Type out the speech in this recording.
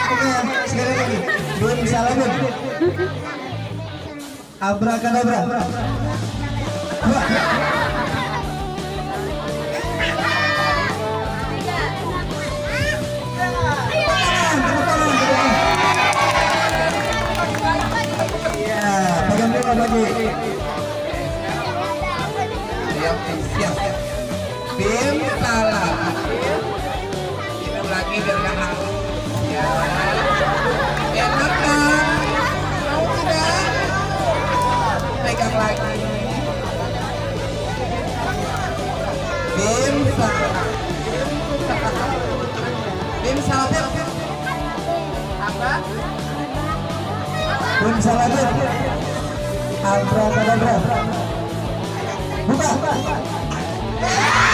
Oke, sekali lagi. Bim salah Bim. Abrakadabra. Wah. Iya, pegang dulu lagi. Siap. Bim salah. Minum lagi biar nggak haus. Ya. Enak kan? Mau tidak? Pegang lagi. Bim salah. Bim salah. Apa? Bim salah Bim. Abrakadabra. Buka.